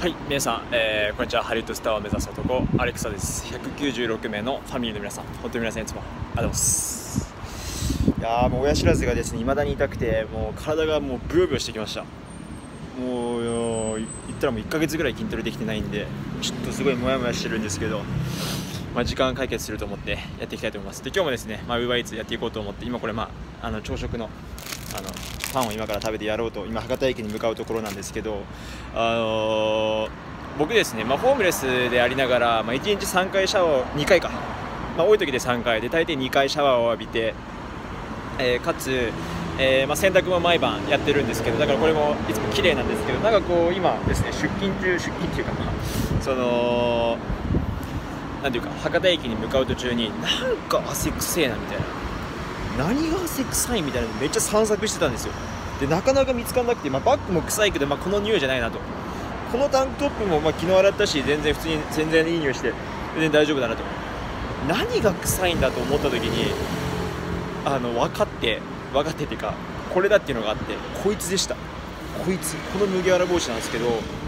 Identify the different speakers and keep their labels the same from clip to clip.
Speaker 1: はい、皆さん、こんにちは。ハリウッドスターを目指す男、アレクサです。196名のファミリーの皆さん、本当に皆さんいつもありがとうございます。いやー、もう親知らずがですね、未だに痛くて、もう体がもうブヨブヨしてきました。もう言ったらもう1ヶ月ぐらい筋トレできてないんで、ちょっとすごいモヤモヤしてるんですけど、時間解決すると思ってやっていきたいと思います。で、今日もですね、Uber Eatsやっていこうと思って、今これ朝食のパンを今から食べてやろうと、今博多駅に向かうところなんですけど、僕ですね、ホームレスでありながら、1日3回シャワー2回か、多い時で3回で大抵2回シャワーを浴びて、かつ、洗濯も毎晩やってるんですけど、だからこれもいつも綺麗なんですけど、なんかこう今ですね、出勤っていうか、なんていうか、博多駅に向かう途中になんか汗くせえなみたいな、何が汗臭いみたいなのめっちゃ散策してたんですよ。でなかなか見つからなくて、バッグも臭いけど、この匂いじゃないなと、このタンクトップも昨日洗ったし全然いい匂いして全然大丈夫だなと、何が臭いんだと思った時に分かってっていうか、これだっていうのがあって、こいつでした。この麦わら帽子なんですけど、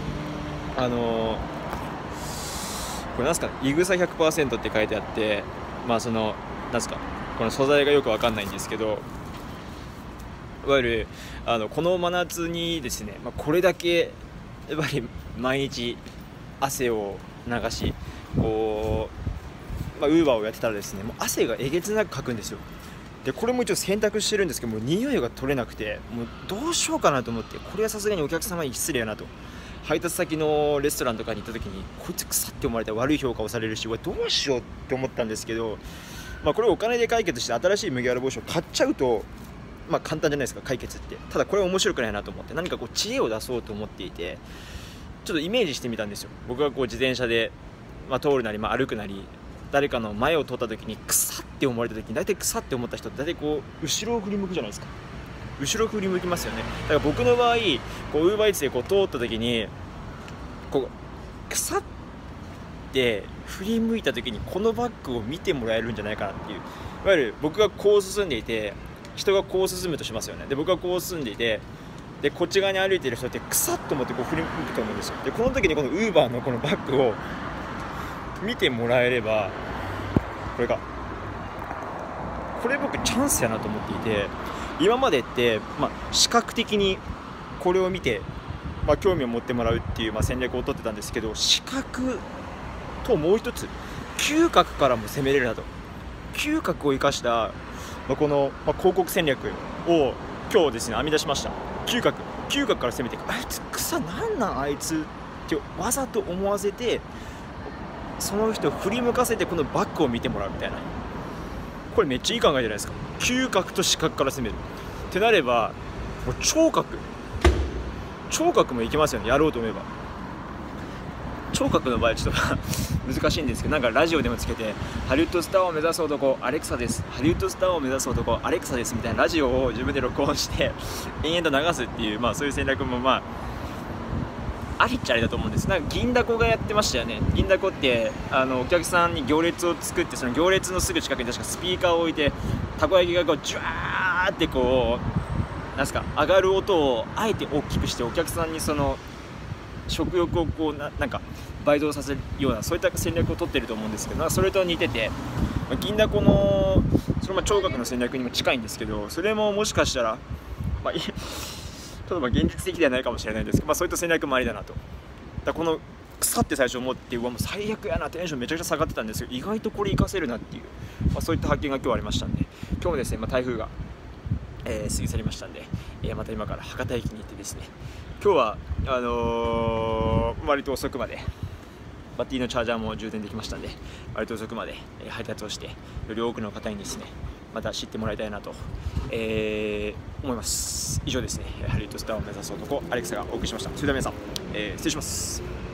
Speaker 1: これなんすか、いぐさ 100% って書いてあって、なんすか、この素材がよくわかんないんですけど、いわゆるこの真夏にですね、これだけやっぱり毎日汗を流し、こう、Uber をやってたらですね、もう汗がえげつなくかくんですよ。でこれも一応洗濯してるんですけど、もう匂いが取れなくて、もうどうしようかなと思って、これはさすがにお客様に失礼やなと、配達先のレストランとかに行った時にこいつ腐って思われたら悪い評価をされるし、どうしようって思ったんですけど、これをお金で解決して新しい麦わら帽子を買っちゃうと、簡単じゃないですか、解決って。ただこれは面白くないなと思って、何かこう知恵を出そうと思っていて、ちょっとイメージしてみたんですよ。僕がこう自転車で、通るなり、歩くなり、誰かの前を通った時に腐って思われた時に、大体腐って思った人って大体こう後ろを振り向くじゃないですか。後ろ振り向きますよね。だから僕の場合、こう Uber Eats でこう通った時にこう腐って振り向いた時にこのバッグを見てもらえるんじゃないかなっていう。いわゆる僕がこう進んでいて、人がこう進むとしますよね。で僕がこう進んでいて、でこっち側に歩いている人って腐っと思ってこう振り向くと思うんですよ。でこの時にこの Uber のこのバッグを見てもらえれば、これ僕チャンスやなと思っていて、今までって、視覚的にこれを見て、興味を持ってもらうっていう、戦略を取ってたんですけど、視覚ともう一つ嗅覚からも攻めれるなと、嗅覚を生かした、この、広告戦略を今日ですね編み出しました。嗅覚から攻めていく。あいつ草なんなんあいつってわざと思わせて、その人を振り向かせてこのバッグを見てもらうみたいな。これめっちゃいい考えじゃないですか。嗅覚と視覚から攻めるってなれば、もう聴覚もいけますよね、やろうと思えば。聴覚の場合ちょっと難しいんですけど、なんかラジオでもつけて、ハリウッドスターを目指す男アレクサです、ハリウッドスターを目指す男アレクサですみたいなラジオを自分で録音して延々と流すっていう、そういう戦略もありっちゃありだと思うんです。なんか銀だこがやってましたよね。銀だこってお客さんに行列を作って、その行列のすぐ近くに確かスピーカーを置いて、たこ焼きがこうジュワーってこうなんすか上がる音をあえて大きくして、お客さんにその食欲をこうなんか倍増させるような、そういった戦略を取ってると思うんですけど、それと似てて、銀だこのその聴覚の戦略にも近いんですけど、それももしかしたらちょっと現実的ではないかもしれないんですけど、そういった戦略もありだなと。だこの腐って最初思って、もう最悪やな、テンションめちゃくちゃ下がってたんですけど、意外とこれ活かせるなっていう、そういった発見が今日ありましたんで、今日もですね、台風が、過ぎ去りましたんで、また今から博多駅に行ってですね、今日は割と遅くまで、バッテリーのチャージャーも充電できましたんで、割と遅くまで配達をして、より多くの方にですねまた知ってもらいたいなと、思います。以上ですね、ハリウッドスターを目指す男アレクサがお送りしました。それでは皆さん、失礼します。